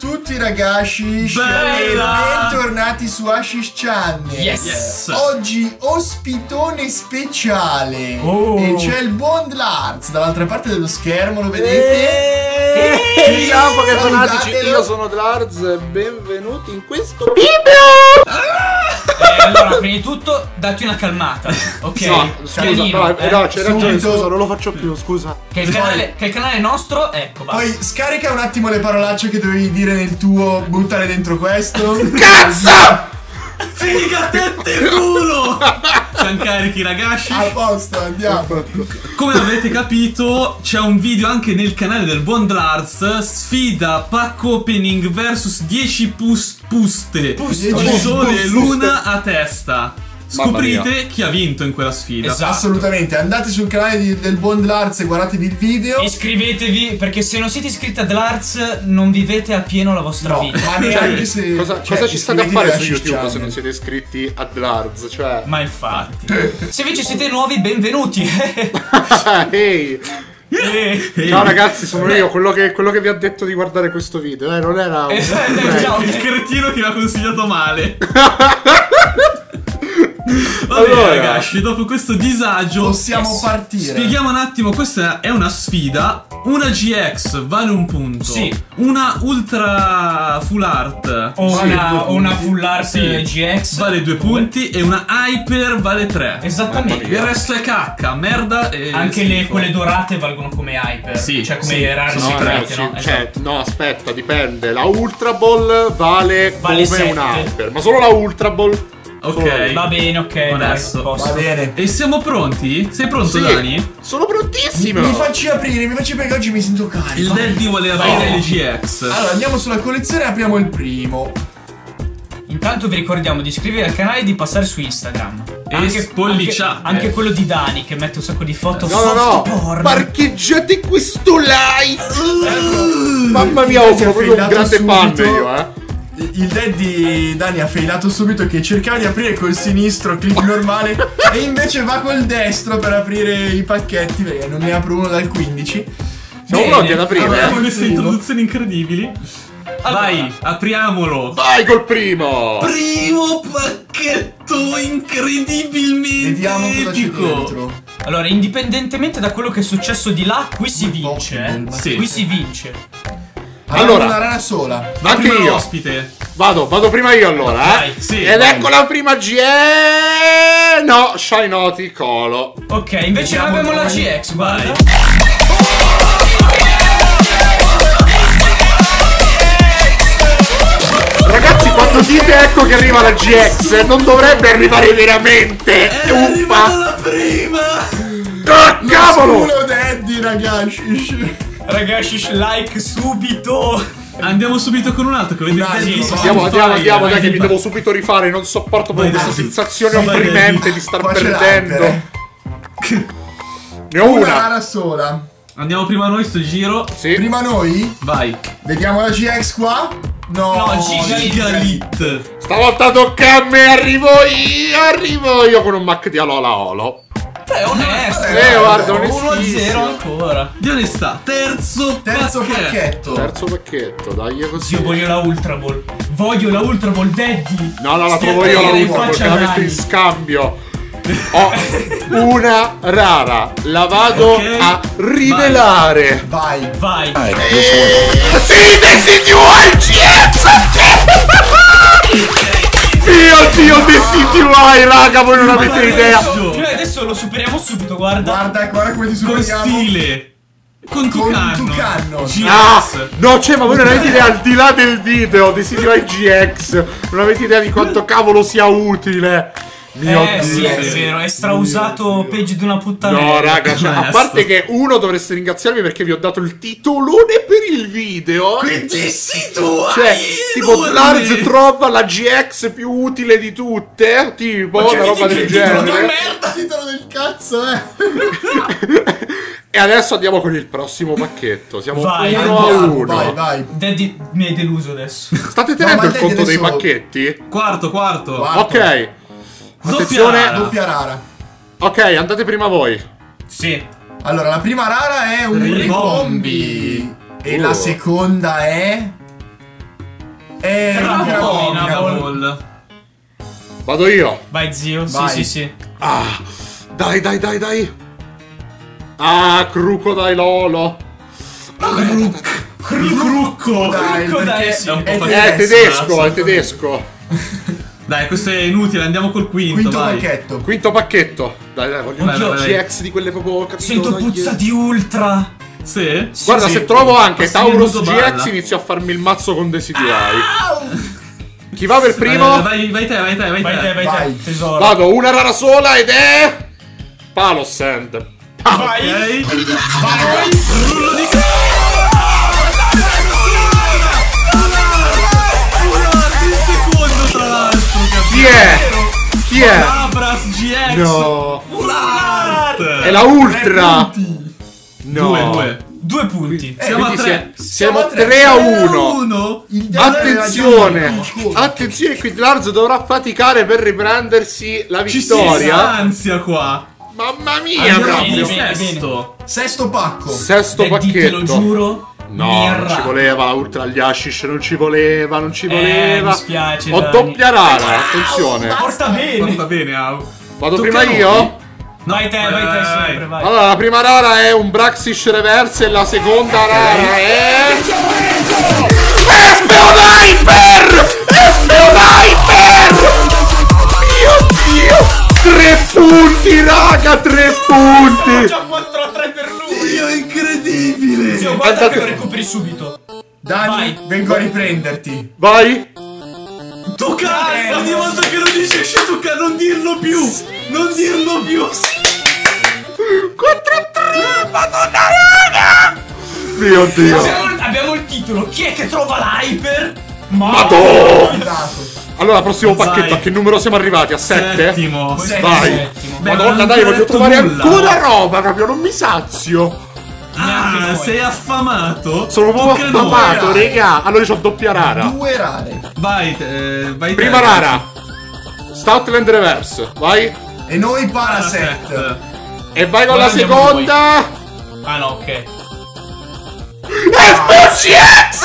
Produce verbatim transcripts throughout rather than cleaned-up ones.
tutti ragazzi e bentornati su Ashish Channel. Yes. yes. Oggi ospitone speciale oh. e c'è il buon Larz dall'altra parte dello schermo, lo vedete? Eeeh. Ciao che fanatici, io sono Larz e benvenuti in questo video. Eh, allora, prima di tutto, datti una calmata, ok? No, scusa, Pianino, no, eh? no, c'è ragione, Subito. scusa, non lo faccio più, scusa. Che il canale, che il canale è nostro, ecco, basta. Poi scarica un attimo le parolacce che dovevi dire nel tuo, buttare dentro questo. Cazzo! Figa tette culo! Siamo carichi ragazzi. A posto, andiamo. Come avete capito c'è un video anche nel canale del buon Larz. Sfida pack opening versus dieci pus puste Puste. di sole e Puste. luna a testa. Scoprite chi ha vinto in quella sfida. Esatto. Assolutamente, andate sul canale di, del buon Larz e guardatevi il video. Iscrivetevi, perché se non siete iscritti ad Larz non vivete appieno la vostra No, vita. ma neanche se Cosa, cioè, cosa ci state a iscrivetevi fare a su Ashish YouTube se Channel. non siete iscritti ad Larz? Cioè... Ma infatti. Se invece siete nuovi, benvenuti. Ehi! Eh, Ciao ragazzi, sono io, quello che, quello che vi ha detto di guardare questo video, eh, non era un... eh, ciao. Il cretino che mi ha consigliato male. Vabbè Allora. ragazzi, dopo questo disagio Possiamo Yes. partire. spieghiamo un attimo. Questa è una sfida. Una G X vale un punto. Sì. Una Ultra Full Art O Vale una, due o una punti. full art Sì. G X vale due punti e una Hyper vale tre. Esattamente. Il resto è cacca, merda e Anche le, schifo. quelle dorate valgono come hyper. Sì, cioè come sì. rare Sono No, segrete, ragazzi, no? cioè, Esatto. no, aspetta, dipende. La Ultra Ball vale, Vale come sette. un Hyper, ma solo la Ultra Ball. Ok. Va bene, ok. Adesso. Dai, posso. Va bene. E siamo pronti? Sei pronto, Sì, Dani? sono Mi, prontissimo. mi facci aprire, mi facci aprire che oggi mi sento carico. Il Daddy vuole aprire le G X. Allora andiamo sulla collezione e apriamo il primo. Intanto vi ricordiamo di iscrivervi al canale e di passare su Instagram. E spolliciate. Anche, anche quello di Dani che mette un sacco di foto No, no, soft no, porn. parcheggiate questo like. Mamma mia, Ecco. oh, sono proprio un Failato grande fan subito. io, eh. Il daddy Dani ha failato subito che cercava di aprire col sinistro, clic normale, e invece va col destro per aprire i pacchetti, perché non ne apro uno dal quindici. Siamo Bene. pronti ad aprire, Allora, eh? Queste primo. introduzioni incredibili. Allora. Vai, apriamolo. Vai col primo. Primo pacchetto incredibilmente Vediamo cosa c'è epico. dentro. Allora, indipendentemente da quello che è successo di là, qui si Un vince. po' Eh. Sì. Qui si vince. Allora, Allora. una rana sola. Va Anche prima io. l'ospite. Vado, vado prima io allora, eh. Vai, sì, Ed vai. ecco la prima G E. No, Shinoti Colo. Ok, invece noi Vediamo abbiamo la noi. G X, guarda. Ragazzi, quando dite ecco che arriva la G X, non dovrebbe arrivare veramente. È arrivata Uffa. la prima. Ah, cavolo! Culo daddy, ragazzi. Ragazzi, like subito. Andiamo subito con un altro che vede Dai, il sì, Daddy sì, on Andiamo, andiamo, fire. andiamo, dai Vai, che mi vai. devo subito rifare, non sopporto Vai, proprio questa Daddy. sensazione Vai, opprimente Daddy. di star Qua c'è perdendo. l'hyper. Ne ho Una una. rana sola. Andiamo prima noi sto giro. Sì. Prima noi. Vai. Vediamo la G X qua. No, No, Gigalit. Gigalit. Stavolta tocca a me, arrivo io, arrivo io con un Mac di Alola Olo. Beh, onesto. Eh, guarda, uno a zero onestissimo. ancora. Di onestà. Terzo, Terzo pacchetto. pacchetto. Terzo pacchetto, dai così. Io voglio la Ultra Ball. Voglio la Ultra Ball, Daddy. No, no, la Stia trovo io la tenere in ultima faccia perché la a metto in Dani. scambio. Ho una rara, la vado Ok, a rivelare. Vai. Vai. Sì, Destiny Y G X! Dio, Dio, Destiny Y, raga, voi non avete idea. Adesso, noi adesso lo superiamo subito, guarda. Guarda, guarda come ti Con superiamo. stile. Con Con Tucano. Tucano. G X. Ah, no, cioè, ma voi non avete idea, al di là del video, Destiny Y G X, non avete idea di quanto cavolo sia utile. Mio Eh sì, Dio. è vero, è strausato peggio di una puttanella. No, raga, cioè, a Onesto. parte che uno dovreste ringraziarmi perché vi ho dato il titolone per il video. Quindi sì, tu Cioè, hai tipo, enorme. Lars trova la G X più utile di tutte. Tipo, Ma che una roba che del titolo di genere. merda, titolo del cazzo, eh. E adesso andiamo con il prossimo pacchetto. Siamo Vai, uno a Andiamo, uno. vai, vai. Daddy mi hai deluso adesso. State tenendo ma il dai, conto che dei adesso- pacchetti? Quarto, quarto. Quarto. Ok. Doppia Attenzione. rara. Doppia rara. Ok, andate prima voi. Sì. Allora, la prima rara è un Ribombi. ribombi. E Uh. la seconda è... È Bravo, Crabomina. Crabomina. Ball. Vado io. Vai zio, Vai. sì sì sì. Ah, dai, dai, dai, dai. Ah, Crocodile Lolo. Crucco. Dai, Crocodile, perché sì. È un po' è facile. È tedesco, è assolutamente. tedesco. Dai, questo è inutile, andiamo col quinto, Quinto vai. pacchetto. Quinto pacchetto. Dai, dai, voglio Vai, un vai, vai. G X di quelle proprio capito. Sento dai. puzza di ultra. Sì? Guarda, Sì. se trovo anche Passi Taurus minuto G X balla. inizio a farmi il mazzo con Desiderai. Chi va per primo? Vai, vai, vai te, vai te, vai, Vai te, vai Vai. te, tesoro. Vado, una rara sola ed è... Palosand. Vai. Ok. Vai. Rullo di secondo tra l'altro. Chi è? Chi è? Abras G X. No. Ulart. È la Ultra. Punti. No. Due, due. Due punti. Siamo a Quindi tre. sie- Siamo Siamo a tre a tre. uno. Uno. Il diavolo Attenzione, aveva già- attenzione, qui Lars dovrà faticare per riprendersi la Ci si vittoria. ansia qua. Mamma mia, Andiamo proprio. al bene, sesto. Sesto pacco. Sesto E te lo pacchetto. giuro. mi No, non ci arrabbio. voleva Ultra gli Ashish, non ci voleva, non ci Eh, voleva. mi spiace, Ho Dani. doppia rara, attenzione. Porta bene. Va bene, Au. Vado Tocca prima a noi. io? Vai te, vai te Vai. sempre, vai. Allora, la prima rara è un Braxish Reverse e la seconda rara è... Espeoniper! Espeoniper! Mio Dio! Tre punti, raga, tre punti! Già quattro a tre per lui. Dio, incredibile. Zio, guarda Andate- che lo recuperi subito. Dani, Vai. vengo a riprenderti. Vai! Tocca! Eh, Ogni no. volta che lo dici esce tocca, non dirlo più! Non dirlo più! quattro a tre! Madonna, raga! Mio Dio! Abbiamo, abbiamo il titolo. Chi è che trova l'hyper? Ma Madonna! Andato. Allora, prossimo Vai. pacchetto, a che numero siamo arrivati? A sette? Settimo. Settimo, Vai. settimo. Beh, Madonna, non dai, ho voglio detto trovare nulla. ancora roba, proprio, non mi sazio. Ah, Neanche noi. sei affamato? Sono Tocca proprio a noi. affamato, noi. regà. Allora c'ho doppia rara. Due rare. Vai, eh, vai Prima te. rara. Stoutland Reverse. Vai. E noi Paraset. Paraset. E vai con Ora la andiamo seconda. Ah no, ok. S P O G X!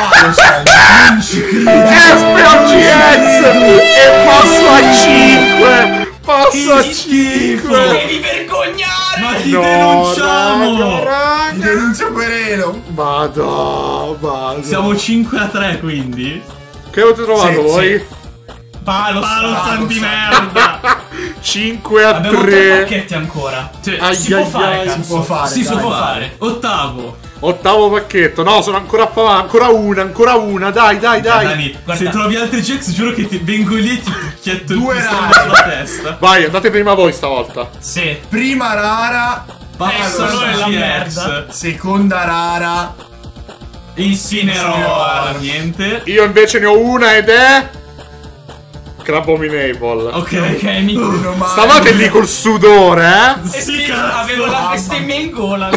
S P O G X! E passo a cinque! Passo a Che cinque! Devi vergognare! Ma ti No, denunciamo! raga, raga. Ti denuncio querelo. Vado, vado. Siamo cinque a tre quindi. Che avete trovato Sì, voi? Palo, Palo palo. san di merda! cinque a Abbiamo tre tre. pacchetti ancora. Cioè, Ai, Si ai, può fare, ai. cazzo. Si può fare, Si dai. può fare. Ottavo. Ottavo pacchetto. No, sono ancora affamato. Ancora una, ancora una. Dai, dai, dai. Dani, guarda. se trovi altri Jax giuro che ti vengo lì e ti picchietto il Due pistola rari. sulla testa. Vai, andate prima voi stavolta. Sì. Prima rara. Passa solo è la G X. merda. Seconda rara. Incineroar. Niente. Io invece ne ho una ed è... Crabominable. Ok. Ok, mi. Meno male. Stavate lì col sudore, eh? E Sì, sì, cazzo. avevo la bestemmia in gola.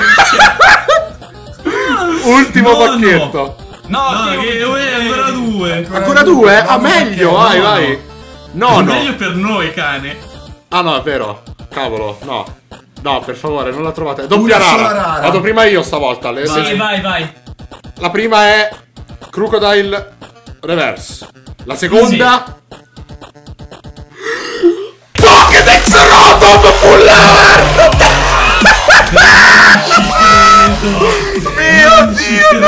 Ultimo No, pacchetto. No, No, Dio, che uè, ancora due. Ancora due? Ah, Nono meglio, pacchetto. vai, no, vai. No, no. Meglio per noi, cane. Ah, no, è vero. Cavolo, no. No, per favore, non la trovate. Doppia Una sola rara. rara. Vado prima io stavolta. Le- Vai. Sì, vai, vai. La prima è Crocodile Reverse. La seconda Pokédex Rotom Full Art! Mio Dio!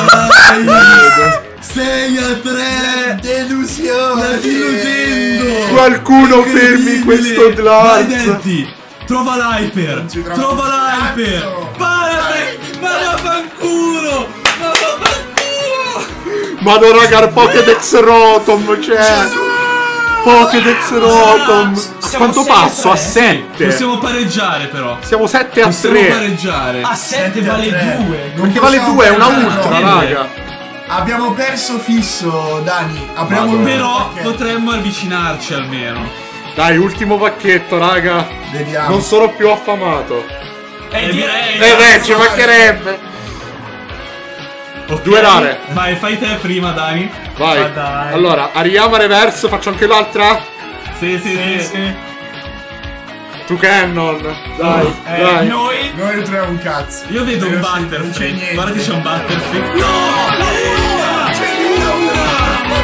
sei a tre. Delusione. Diludendo. Qualcuno fermi questo Vai, Dlarz. Denti. Trova l'hyper. ci trovo. Trova l'hyper. Cazzo. Parate. Ma vaffanculo. Ma vaffanculo. Madonna, raga, Pokédex Rotom, cioè Pokédex Rotom. Siamo Quanto sei a passo? A tre. sette. Possiamo pareggiare però. Siamo sette a Possiamo tre. pareggiare. A sette Sette a vale tre. due. Non Perché vale possiamo due, è una perdere, ultra, no. raga. Abbiamo perso fisso, Dani. Apriamo Madonna. un Però pacchetto. potremmo avvicinarci almeno. Dai, ultimo pacchetto, raga. Vediamo. Non sono più affamato. E direi. Eh beh, ci mancherebbe. Ok. Due rare. Vai, fai te prima, Dani. Vai. Ma dai. Allora, Ariyama Reverse, faccio anche l'altra. Sì, sì, Sì, sì. sì. Tu Cannon. Dai, Eh, dai. noi. Noi non troviamo un cazzo. Io vedo un Non c'è Butterfree. niente. Guarda che c'è un Butterfree. No!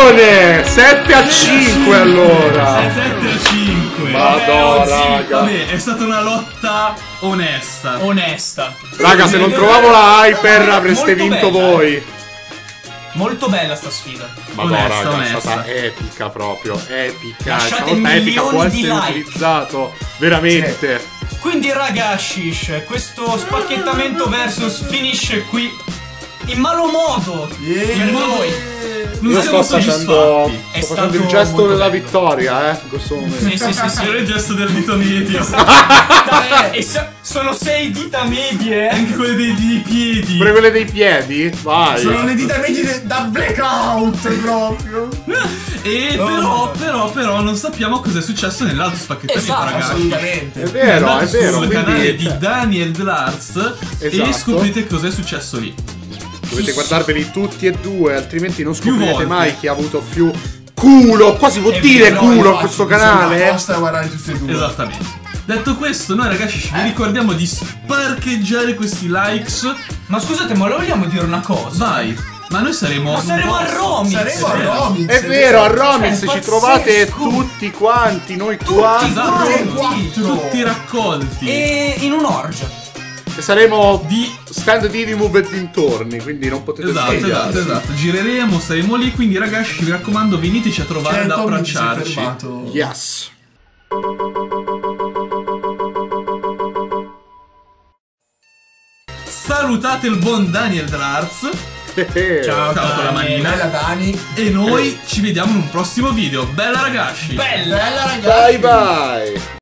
Attenzione! sette a cinque allora. sette a cinque. Madonna, Vabbè, raga. Vabbè, è stata una lotta onesta. Onesta. Raga, se non trovavo la Hyper avreste Molto vinto bella, voi. eh. Molto bella sta sfida. Madonna, Onesta, raga, onesta. è stata epica proprio. Epica. Lasciate Stavolta epica milioni può di essere like. utilizzato. Veramente. Quindi raga, Shish, questo spacchettamento versus finisce qui in malo modo. Yeah. Per noi. Non Io siamo sto facendo, soddisfatti. È sto facendo il stato gesto molto della bello. vittoria, eh. In questo momento. Sì, sì, sì, sì. Era il gesto del dito medio. Dai, e so- sono sei dita medie. eh. Anche quelle dei, dei piedi. Pure quelle dei piedi? Vai. Sono le dita medie da blackout proprio. E Oh, però, no. però, però non sappiamo cosa è successo nell'altro spacchettamento, Esatto, ragazzi. Assolutamente. È vero, è Andate vero. sul Quindi canale di Daniel Dlarz e Esatto. scoprite cosa è successo lì. dovete guardarveli tutti e due, altrimenti non Più scoprirete volte. mai chi ha avuto più culo. Quasi può È dire vero, culo in infatti, questo bisogna canale. apposta guardare tutti e due. Esattamente. Detto questo, noi ragazzi vi ricordiamo di sparcheggiare questi likes. Ma scusate, ma lo vogliamo dire una cosa? Vai. Ma noi saremo. Ma saremo a Romix. Saremo a Romix. È vero, a Romix Cioè, ci pazzesco. trovate tutti quanti, noi quattro. Esatto, Tutti e tutti, quattro. tutti raccolti. E in un'orgia. E saremo Di stand di Divimove e dintorni, quindi non potete Esatto, sbagliare. esatto, esatto. Gireremo, saremo lì. Quindi, ragazzi, mi raccomando, veniteci a trovare Cioè, ad Tommy si è abbracciarci. fermato. Yes. Salutate il buon Daniel Dlarz. Ciao, Ciao con la manina. Bella Dani. E noi ci vediamo in un prossimo video. Bella ragazzi! Bella. Bella ragazzi. Bye bye.